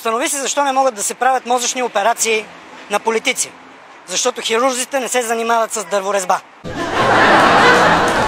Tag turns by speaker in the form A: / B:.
A: Установи се защо не могат да се правят мозъчни операции на политици. Защото хирурзите не се занимават с дърворезба.